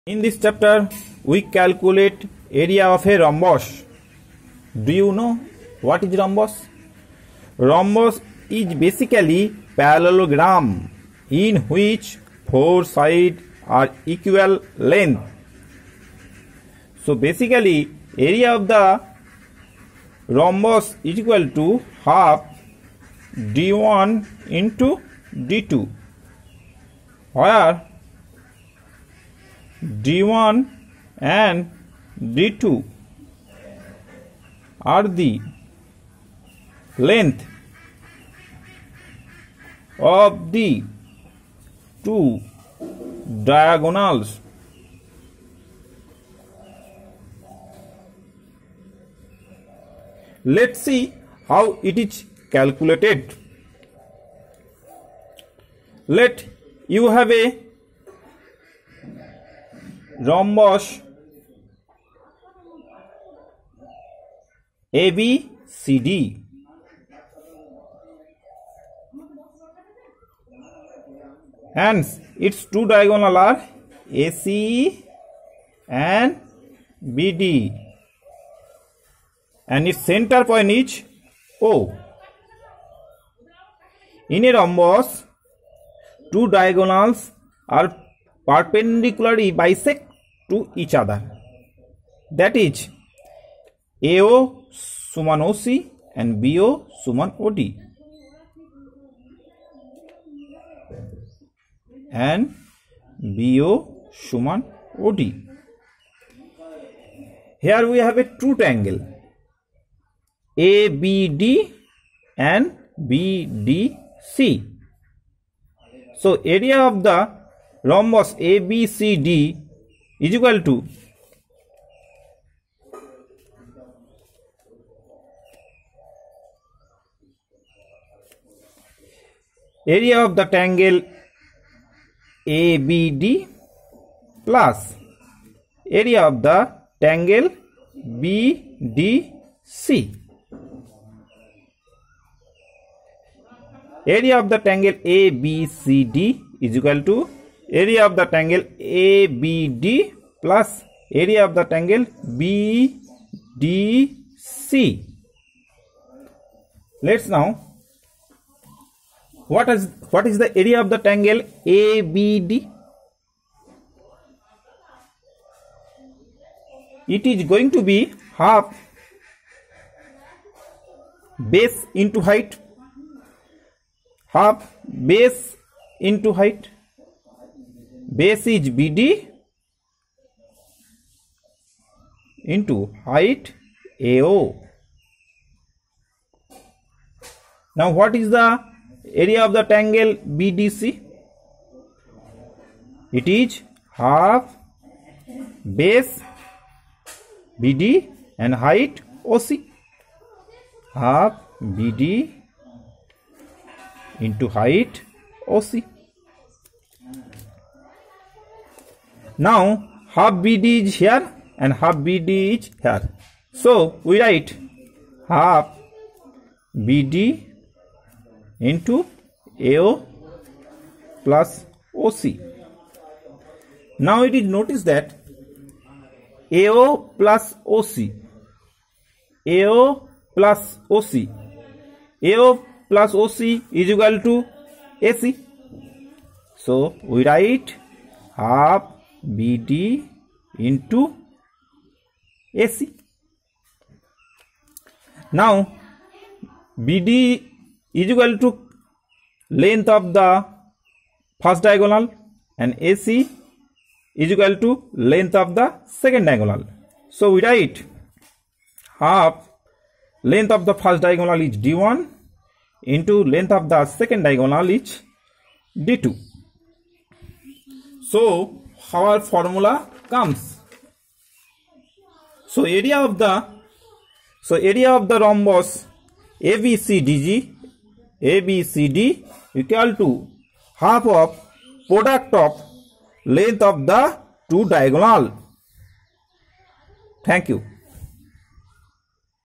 In this chapter, we calculate area of a rhombus. Do you know what is rhombus? Rhombus is basically parallelogram in which four sides are equal length. So basically, area of the rhombus is equal to half d1 into d2, where d1 and d2 are the length of the two diagonals. Let's see how it is calculated. Let you have a rhombus ABCD. Hence, its two diagonals are AC and BD, and its center point is O. In a rhombus, two diagonals are perpendicularly bisect to each other. That is, AO suman OC and BO suman OD. And BO suman OD. Here we have a true triangle ABD and BDC. So area of the rhombus ABCD is equal to area of the triangle ABD plus area of the triangle BDC. Area of the triangle ABCD is equal to area of the triangle ABD plus area of the triangle BDC. Let's now, what is the area of the triangle ABD? It is going to be half base into height, half base into height. Base is BD into height AO. Now what is the area of the triangle BDC? It is half base BD and height OC. Half BD into height OC. Now half BD is here and half BD is here. So we write half BD into AO plus OC. Now it is noticed that AO plus OC, AO plus OC, AO plus OC is equal to AC. So we write half BD into AC. Now BD is equal to length of the first diagonal and AC is equal to length of the second diagonal. So we write half length of the first diagonal is D1 into length of the second diagonal is D2. So our formula comes. So area of the rhombus ABCD equal to half of product of length of the two diagonal. Thank you.